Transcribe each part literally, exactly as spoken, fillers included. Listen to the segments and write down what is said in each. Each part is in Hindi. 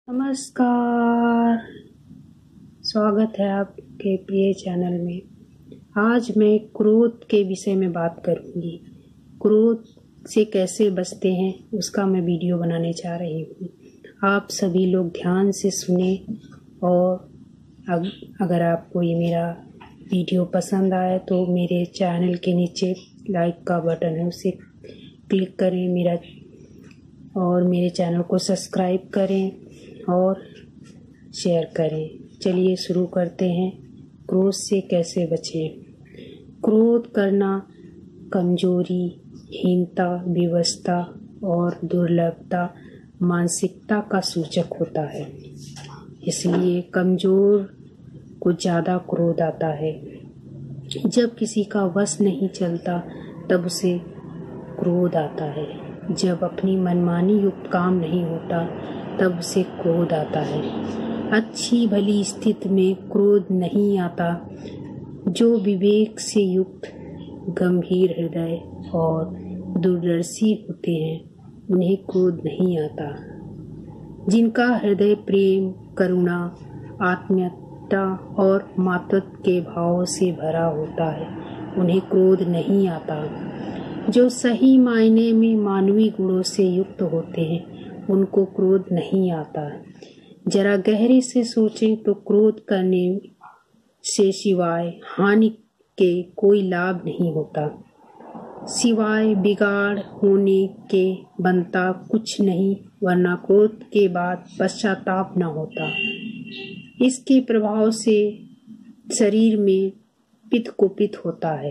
नमस्कार, स्वागत है आपके प्रिय चैनल में। आज मैं क्रोध के विषय में बात करूंगी। क्रोध से कैसे बचते हैं उसका मैं वीडियो बनाने जा रही हूँ। आप सभी लोग ध्यान से सुने और अगर आपको ये मेरा वीडियो पसंद आए तो मेरे चैनल के नीचे लाइक का बटन है उसे क्लिक करें मेरा और मेरे चैनल को सब्सक्राइब करें और शेयर करें। चलिए शुरू करते हैं। क्रोध से कैसे बचें। क्रोध करना कमजोरी, हीनता, विवशता और दुर्बलता मानसिकता का सूचक होता है। इसलिए कमजोर को ज़्यादा क्रोध आता है। जब किसी का वश नहीं चलता तब उसे क्रोध आता है। जब अपनी मनमानी युक्त काम नहीं होता तब उसे क्रोध आता है। अच्छी भली स्थिति में क्रोध नहीं आता। जो विवेक से युक्त, गंभीर हृदय और दूरदर्शी होते हैं उन्हें क्रोध नहीं आता। जिनका हृदय प्रेम, करुणा, आत्मीयता और मातृत्व के भाव से भरा होता है उन्हें क्रोध नहीं आता। जो सही मायने में मानवीय गुणों से युक्त होते हैं उनको क्रोध नहीं आता। जरा गहरे से सोचें तो क्रोध करने से सिवाय हानि के कोई लाभ नहीं होता। सिवाय बिगाड़ होने के बनता कुछ नहीं, वरना क्रोध के बाद पश्चाताप न होता। इसके प्रभाव से शरीर में पित्त कुपित होता है,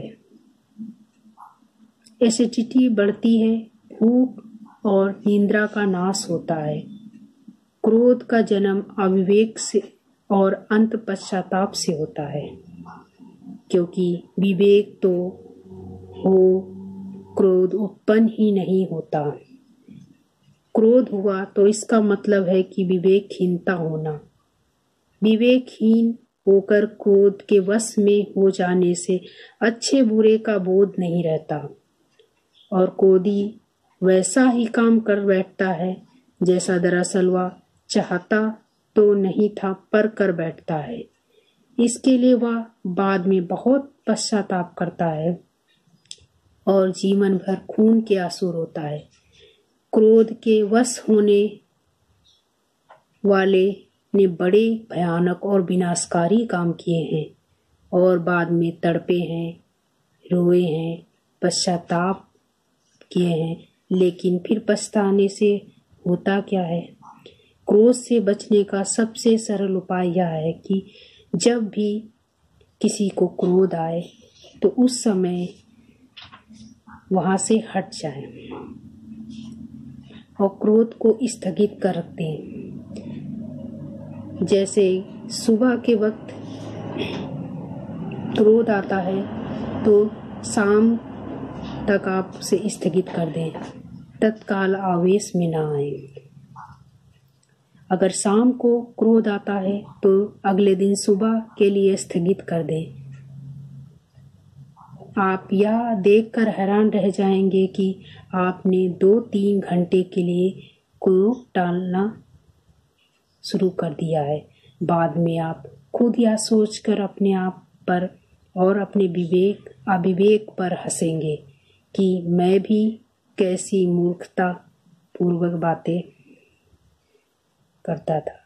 एसिडिटी बढ़ती है, भूख और निद्रा का नाश होता है। क्रोध का जन्म अविवेक से और अंत पश्चाताप से होता है, क्योंकि विवेक तो हो, क्रोध उत्पन्न ही नहीं होता। क्रोध हुआ तो इसका मतलब है कि विवेकहीनता होना। विवेकहीन होकर क्रोध के वश में हो जाने से अच्छे बुरे का बोध नहीं रहता और क्रोधी वैसा ही काम कर बैठता है जैसा दरअसल वह चाहता तो नहीं था पर कर बैठता है। इसके लिए वह बाद में बहुत पश्चाताप करता है और जीवन भर खून के आंसू रोता है। क्रोध के वश होने वाले ने बड़े भयानक और विनाशकारी काम किए हैं और बाद में तड़पे हैं, रोए हैं, पश्चाताप किए हैं, लेकिन फिर पछताने से होता क्या है। क्रोध से बचने का सबसे सरल उपाय यह है कि जब भी किसी को क्रोध आए तो उस समय वहां से हट जाए और क्रोध को स्थगित कर दें। जैसे सुबह के वक्त क्रोध आता है तो शाम तक आप उसे स्थगित कर दें, तत्काल आवेश में ना आए। अगर शाम को क्रोध आता है तो अगले दिन सुबह के लिए स्थगित कर दें। आप यह देखकर हैरान रह जाएंगे कि आपने दो तीन घंटे के लिए क्रोध टालना शुरू कर दिया है। बाद में आप खुद यह सोचकर अपने आप पर और अपने विवेक अविवेक पर हंसेंगे कि मैं भी कैसी मूर्खता पूर्वक बातें करता था।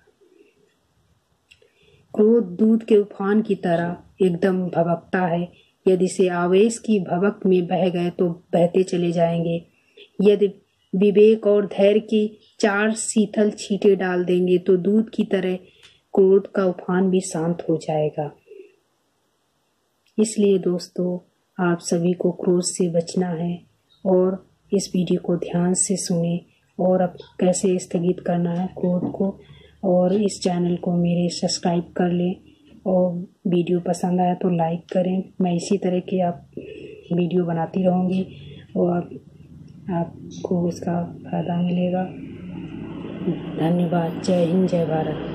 क्रोध दूध के उफान की तरह एकदम भभकता है। यदि से आवेश की भवक में बह गए तो बहते चले जाएंगे। यदि विवेक और धैर्य की चार शीतल छींटे डाल देंगे तो दूध की तरह क्रोध का उफान भी शांत हो जाएगा। इसलिए दोस्तों, आप सभी को क्रोध से बचना है और इस वीडियो को ध्यान से सुने और अब कैसे स्थगित करना है क्रोध को, और इस चैनल को मेरे सब्सक्राइब कर लें और वीडियो पसंद आया तो लाइक करें। मैं इसी तरह के आप वीडियो बनाती रहूँगी और आपको इसका फ़ायदा मिलेगा। धन्यवाद। जय हिंद, जय भारत।